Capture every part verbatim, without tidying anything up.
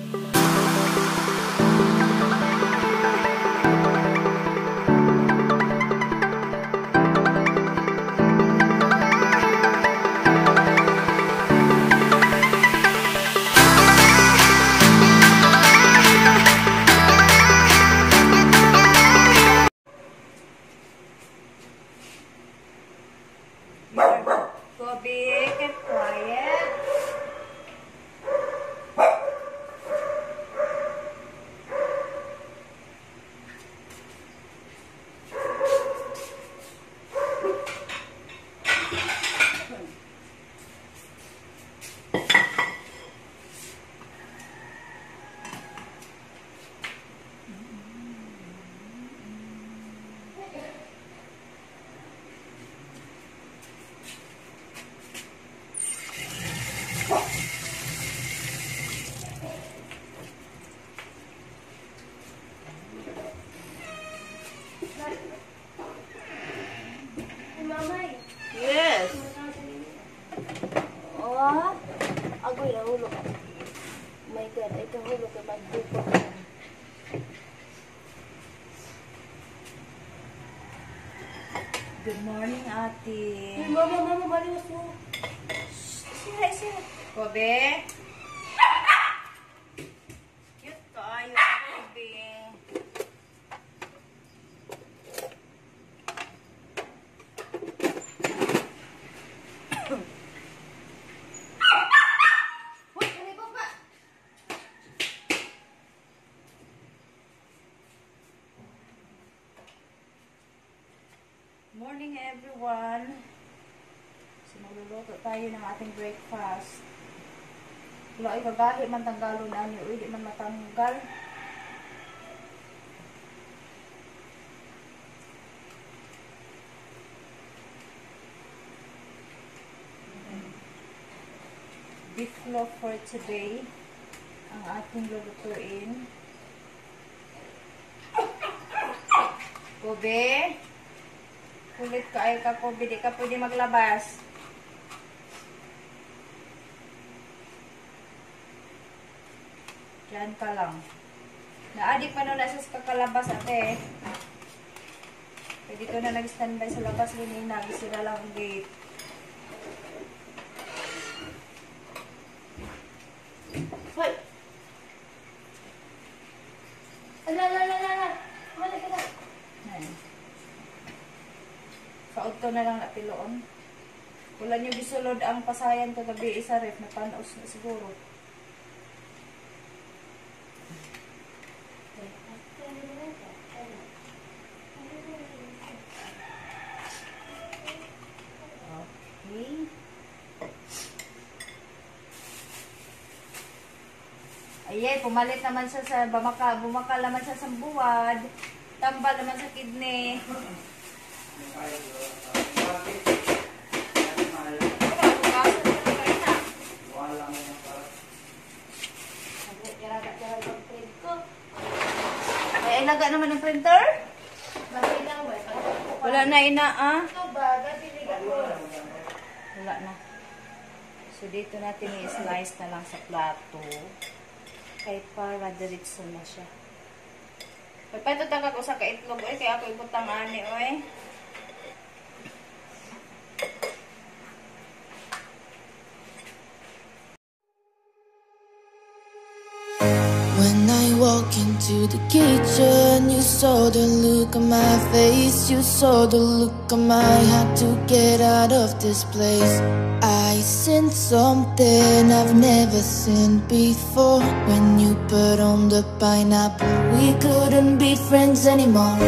Kobe, get quiet. Yes. Oh, agoy na hulog. Oh my God, ito hulog ay magbuko. Good morning, ate. Hey, mama, mama, baliwas mo. Sira, sira. Kobe. Cute kayo, Kobe. Morning everyone. So magluluto tayo ng ating breakfast. Wala ay kagahi man tanggalo na niyo, uy, di man matanggal. Beef loaf for today ang ating lulutuin. Kobe, kulit ka ay ka, Kobe, di ka pwede maglabas. Diyan ka lang. Naadi pa na sa kakalabas, ate. Kaya dito na nag-standby sa labas, lini nagisira lang ang gate. Hoy! Ala, ala, ala, ala! Wala ka na! Ayan. Kaod to na lang napiloon. Wala nyo gisulod ang pasayan ko gabi isa ref na panos na siguro. Okay. Ayay, pumalit naman siya sa bumaka, bumakal naman siya sa buwad. Tambal naman sa kidney. Ay, ilaga naman ang printer? Wala na ina, ah? Wala na. So, dito natin i-slice na lang sa plato. Kay para diretso na siya. Pagpatutak ako sa kaitlog, oy, kaya ako ibutang ani, oy. When I walk into the kitchen, you saw the look on my face, you saw the look on my heart to get out of this place. I seen something I've never seen before. When you put on the pineapple, we couldn't be friends anymore.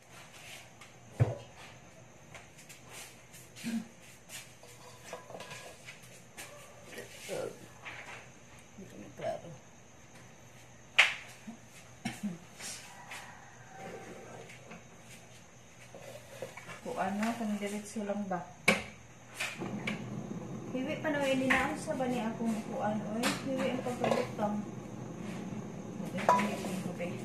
Ano, kung diretso lang ba? Hiwi pa na, ilinaan sa ba ni akong kuan, oy? Hiwi ang pagpagutang. Ito yung hiwi ko, be.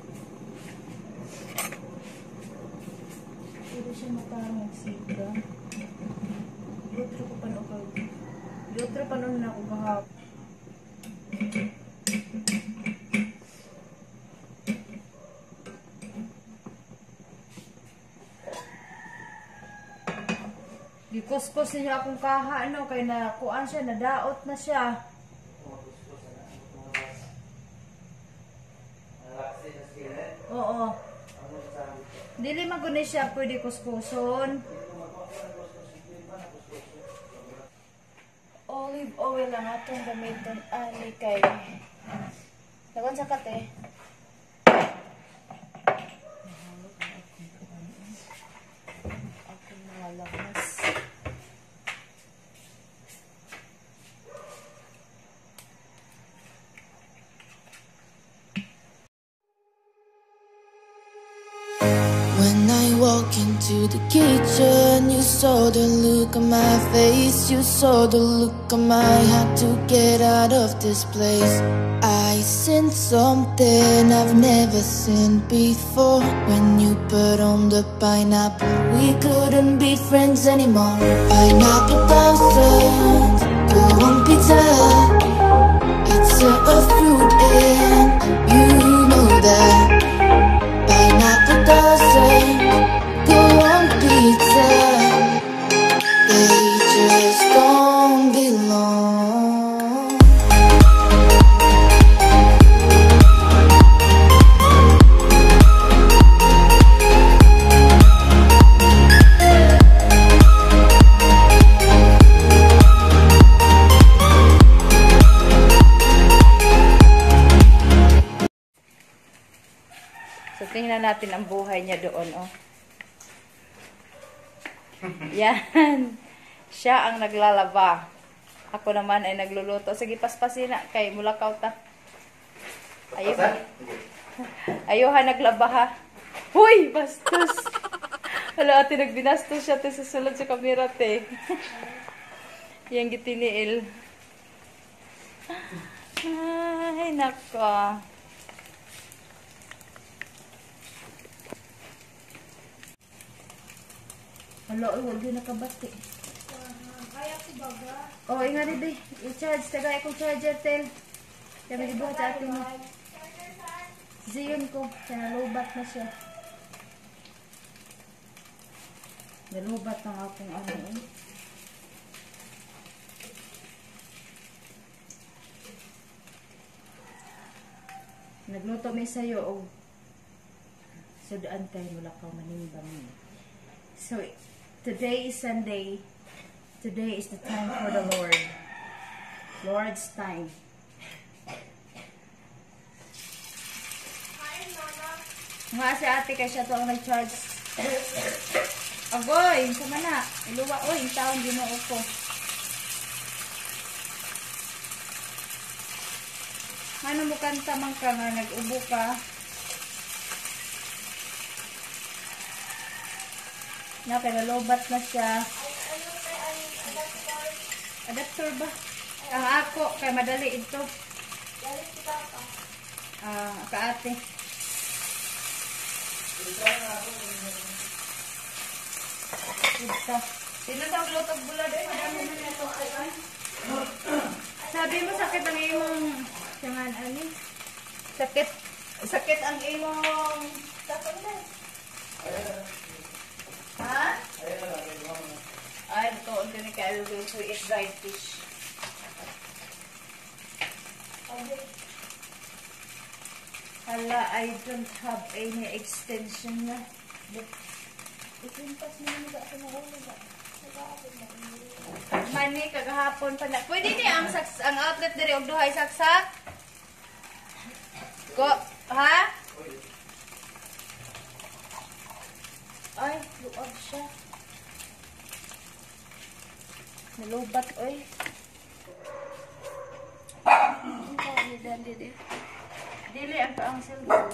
Pwede siya maparang magsiga. Yotro ko pa na ako. Yotro pa nun na ako kahap. Gikuskus niya akong kaha, ano, kay na kuan siya, nadaot na siya. Oo. Dili maguni siya pwede kuskuson. Olive oil lang atong gamiton ani kay. Dagon sa kate. Ako mga lakas. When I walk into the kitchen, you saw the look on my face. You saw the look on my had to get out of this place. I seen something I've never seen before. When you put on the pineapple, we couldn't be friends anymore. Pineapple thousand, go on pizza. It's a, a fruit and you know that. Pineapple doesn't go on pizza. They just don't belong. So, tingnan natin ang buhay niya doon, oh. Yan. Siya ang naglalaba. Ako naman ay nagluluto. Sige, paspasin na. Kay mulakaw ta. Ayuhan. Ayuhan naglaba, ha. Huy! Bastos! Hala, ate, nagbinastos siya. Te, susulod sa kamera, te. Yang gitiniil. Ay, nako. Hala, ay, huwag din nakabati. Kaya ko baga. Oh, ingat rin, i-charge. Tagay akong charger, tel. Kaya magiging sa atin mo. Ziyon ko. Kaya nalubat na siya. Nalubat ng akong ano, eh. Nagluto may sayo, oh. Sudaan kayo, wala ka manimbang. So, today is Sunday. Today is the time for the Lord. Lord's time. Nga si ate kay siya to ang nag-charge. Agoy, sama na. Iluwa, oy, yung taon ginoo ko. Ano mo kanta man ka nga, nag-ubo ka. Na, kaya nalobat na siya. Adapter ba? Ang ako, kaya madali ito. Ah, kaate. Ito. Sino sa lutog bulad eh? Madami na nito. Sabi mo, sakit ang imong sangan, ani? Sakit. Sakit ang imong sakit na. Ha? Ay, ito. Ito ni Kyle will to eat dried fish. Hala, I don't have any extension na. Isimpas mo nila sa mga ulo ba? Mani, kagahapon pa na. Pwede niya ang, saks ang outlet diri og duhay saksak? Go, ha? Ay, luwag siya. Nalubat, oy. Dili, dili, dili. Dili, ang kaang silbo.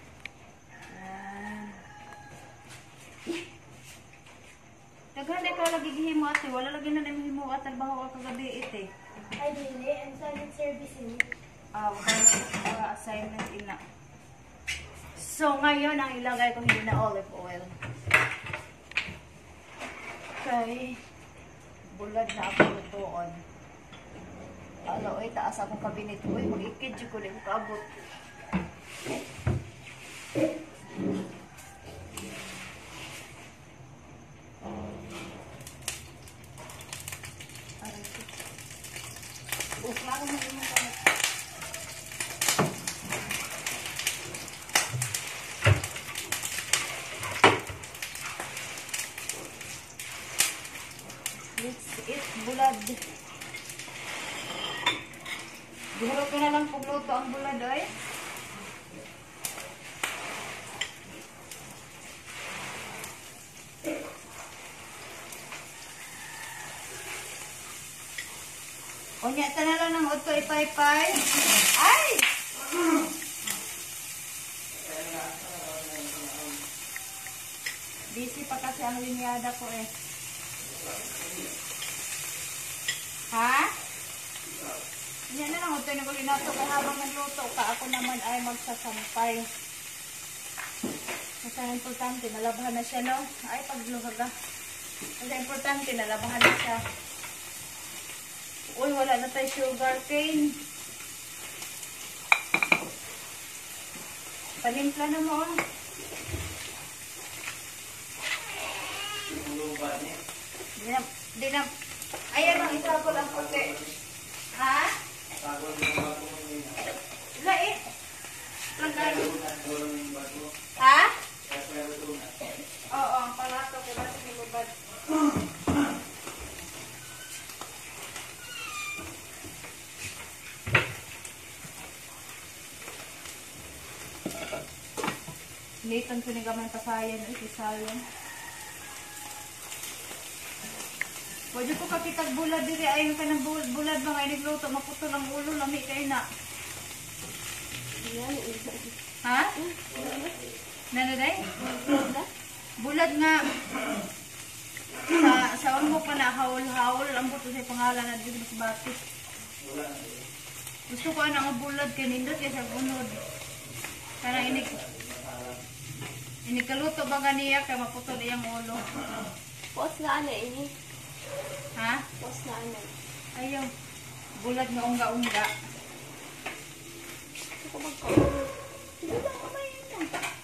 Naghanay ka lagi gihimo ate, wala lagi na nang himo at trabaho ka kagabi ite. Ay, dili. Ang solid service ni. Ah, wala assignment ina. So ngayon ang ilagay ko hindi na olive oil. Okay. Bulad na ako lutoon. Alo, ay taas akong kabinet. Uy, mag-ikid dyan ko lang kaabot. Huwag ko na lang pagluto ang bulad, oy. O niya, ito na lang ng uto ipay-pay. Ay! Busy pa kasi ang linyada ko eh. Ha? Yan na lang, ito na ko linato kaya habang nagluto ka, ako naman ay magsasampay. Kasi ang importante, nalabahan na siya, no? Ay, pagluhaga. Kasi importante, nalabahan na siya. Uy, wala na tayo sugar cane. Panimpla na mo, oh. Di na, di na, ayan ang isa ko lang puti. Ha? Lai. Ha? Oo, ang palato ko ba sinilubad. Litan ko ni gamay pasayan, ikisayon. Pwede ko kakitag bulad diri ayon ka ng bulad ba nga nagluto maputo ang ulo lami kay na. Ha? Nana day? Bulad nga sa sa unmo pa na haul-haul ang buto sa pangalan na dito sa batis. Gusto ko ana nga bulad kay nindot kay sa bunod. Kana ini ini kaluto ba ganiya kay maputol iyang ulo. Pos na ano ini? Ha? Pos na ano? Ayaw. Bulad nga unga-unga. Gusto ko magkaulog. Hindi ba kumain mo?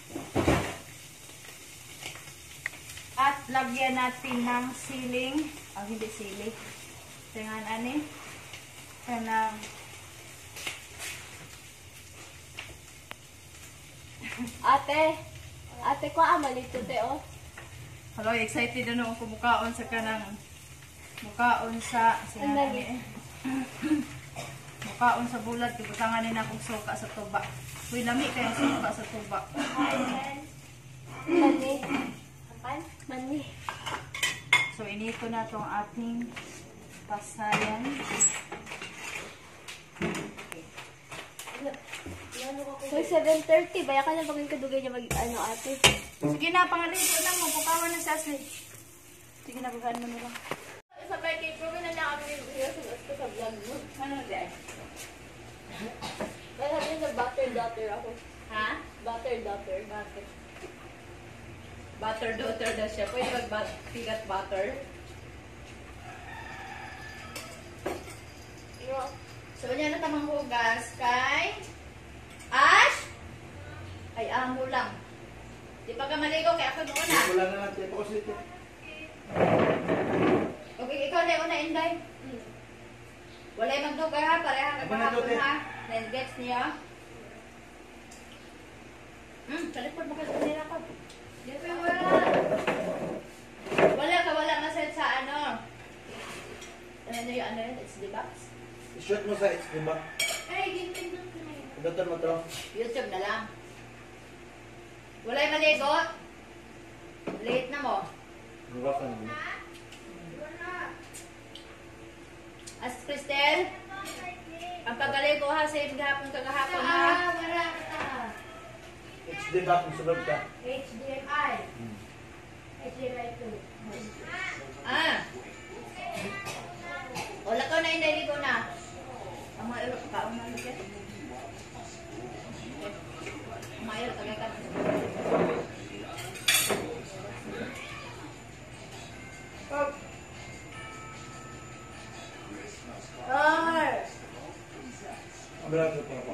At lagyan natin ng siling. Ah, hindi sili. Tingnan ani. Kanang Ate. Ate ko amal ito te oh. hello, excited na nung kumukaon sa kanang mukaon sa sinanani eh. Mukaon sa bulad kibutangan ni na akong suka sa tuba. Uy, lami kaya suka sa tuba. Mani. Kapan? Mani. So inito na tong ating pasayan. So seven thirty baya ka na pagin kadugay niya mag ano ate. Sige na, pangaligo na mo. Pukawan na si Ashley. Sige na, bukaan mo na lang. Sabay kay Proven na lang kami yung sa sa vlog mo. Ano na Kaya sabi na butter daughter ako. ha? Butter daughter. Butter. Butter daughter daw siya. Pwede mag-pigat butter. No. So, yan na tamang hugas kay Ash! Ay, amo lang. Di pa ka maligo kay ako noon ha. Wala na natin ito kasi ito. Okay, ikaw na una, Inday. Mm. Walay magdugay ha. Pareha ka Ako na, kahapon Dote. ha. Then gets niya. Hmm, salipod mo kasi nila ko. Dito yung wala. Wala ka, wala maset sa ano. Ano yung ano yun? It's the box. I-short mo sa H D ba? Ay, gintin ko na yun. Pagdaton mo ito. YouTube na lang. Walay maligo. Late na mo. Bukas na mo. As Cristel, ang pagaligo ha, save gahapon kagahapon ha. Ah, wala ka. H D ba kung sunod ka? H D M I. H D M I two. Ah. Wala ko na yung naligo na. Ang mga ilo, kaon na ulit. Ang mga ilo, tagay ka na. Or! Ang bilang ito na po.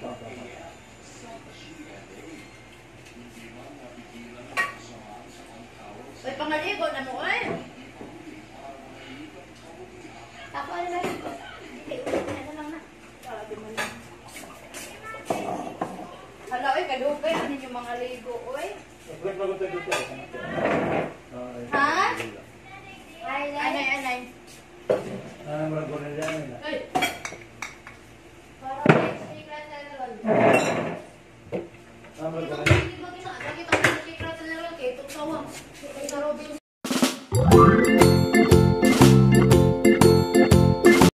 Uy, pangaligo na mo eh. Ako ano ba yun? Ano lang na. Sabi mo lang. Hala, uy, kadugay. Ano yung mga ligo, uy? Break na ko tayo dito. Ha? Ay, Anay, anay. Ah, marag ko na dyan. Uy, Para Tagal.